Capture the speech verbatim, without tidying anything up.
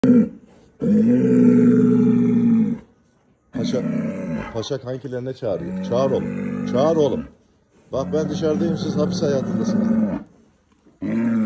Paşa, paşa kankilerine çağırıyor. Çağır oğlum. Çağır oğlum. Bak ben dışarıdayım, siz hapis hayatındasınız.